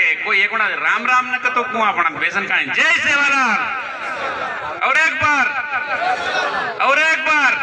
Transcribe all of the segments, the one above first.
के कोई एक राम राम न कतो कुआ पण बेसन का जय सेवालाल और एक बार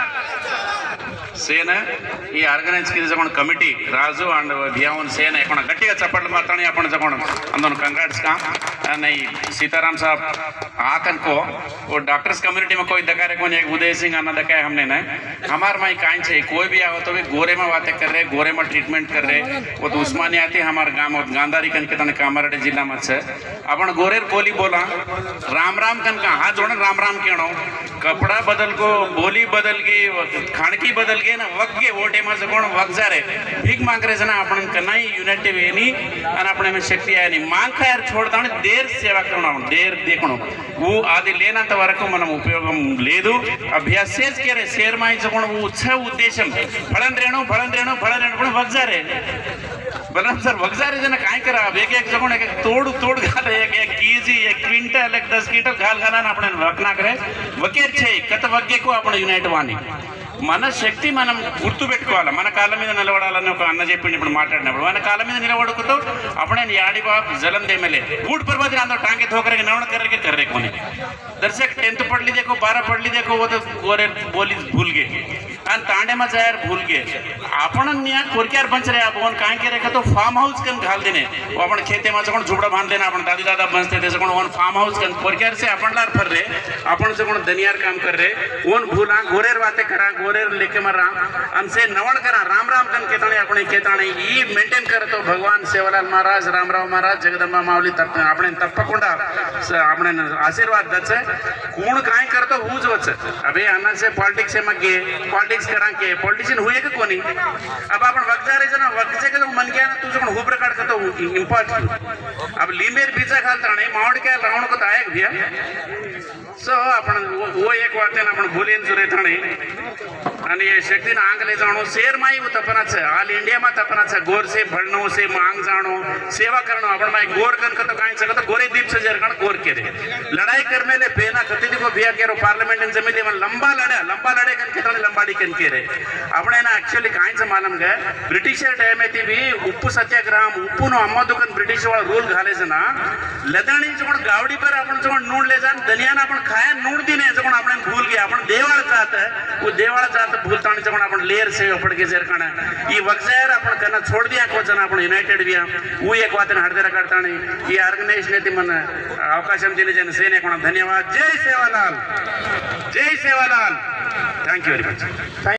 ಸೇನ ಈ ಆರ್ಗನೈಸ್ ಕಿದ ಕಮಿಟಿ ರಾಜು ಅಂಡ್ ಭಿಯಾವನ್ ಸೇನ ಏಕೋಣ ಗಟ್ಟಿಗೆ ಚಪ್ಪಟ್ಲು ಮಾತಾಡಿ आपण जगोण अंदोन कंग्रेट्स का नहीं सीताराम साहब आकन को वो डॉक्टर्स कम्युनिटी में कोई दका को एक उदय सिंह आना दका है हमने न हमार माई काइन छे कोई भी आओ तो भी गोरे में बातें कर रहे गोरे में ट्रीटमेंट कर रहे वो तो उस्मानी आती हमार गांव गांधारी कन के तने कामरडे जिला में छे अपन गोरेर बोली बोला राम राम कन का हाथ जोड़न राम राम केणो कपड़ा बदल को बोली बदल गई खाणकी बदल गई ना वक के वो टेमा जगोण वक जा रे भीख मांग रहे जना अपन कनाई यूनिटी वेनी और अपने में शक्ति आया नहीं मांग का यार छोड़ता देर सेवा करना देर देखणो वो आदि लेना वరకు మనం ఉపయోగం లేదు అభ్యాసేజ్ करे शेर माई जगोण वो छ उद्देश्य फळन रेणू पण वक जा रे बलराम सर वगजारे जना काय करा एक एक जगोण एक तोड़ घाल एक केजी एक क्विंटल एक 10 क्विंटल घाल आपण वकना करे वकेर छे कत वग्गे को आपण यूनाइट वानी మన శక్తి మనం గుర్తుపెట్టుకోవాలి మన కాళ్ళ మీద నిలబడాలని ఒక అన్న చెప్పింది ఇప్పుడు మాట్లాడినప్పుడు మన కాళ్ళ మీద నిలబడుకుతో આપણે याडी बाप जलम दे मेले बूट पर बदर अंदर टांगे ठोकर के नवण कर रे कोनी दर्शक 10th पढ़ ली देखो 12 पढ़ ली देखो वो तो गोरे बोली भूल गए आणि तांडे में जायर भूल गए आपण न्या कोरक्यार बंच रे आपण काय करे का तो फार्म हाउस कन घाल देने वो आपण खेते में जकोण झुपड़ा बांध देना आपण दादी दादा बंचते ते जकोण वन फार्म हाउस कन कोरक्यार से आपण लार फर रे आपण जकोण दनियार काम कर रे ओन भूला गोरेर बातें करा गोरेर लेके मरा हमसे नवण करा राम राम कन केताणे आपण केताणे ई मेंटेन करतो भगवान सेवालाल महाराज रामराव महाराज जगदंबा माऊली आपण तप्पकोंडा आपण आशीर्वाद दच कोण काय करतो हूज वच अबे अन्ना से पॉलिटिक्स में गे पॉलिटिक्स करा के पॉलिटिशियन हुए के कोनी अब आपण वगजारे जना वगजे के मन गया ना तुझे कोण हुब्र काढ करतो इंपॉर्टेंट अब लीमेर बीजा घालताणे मावड के रावण को तायक भैया सो आपण वो एक वाते आपण भूलेन जुरे थाणे आणि शक्ति ना आंग ले जाणो शेर माई वो तपना छे ऑल इंडिया में तपना छे गोर से भरणो से मांग जाणो सेवा करनो आपण माई गोर कन तो काई सकत गोरे दीप से जरगण गोर के रे लड़ाई करने ले पेना कति को बिया केरो पार्लियामेंट इन जमीले में लंबा लड़े कन के तने लंबाडी कन के रे आपण ना एक्चुअली काई से मालूम गे ब्रिटिशर टाइम में भी उप्पू सत्याग्रह उप्पू नो अम्मा दुकान ब्रिटिश वाला रूल घाले जना लदणी जकोण गावडी पर आपण जकोण नून ले जान दनिया ना आपण खाया नून दिने जकोण आपण भूल गया आपण देवाळ जात वो देवाळ जात भूलताणी जकोण आपण लेयर से पड़ के जरकाना ई वगजर आपण कना छोड़ दिया को जना आपण यूनाइटेड बिया वो एक बात ने हरदर करताणी ई ऑर्गेनाइजेशन ने मन अवकाशम दिने जन सेने कोण धन्यवाद जय Sevalal thank you very much.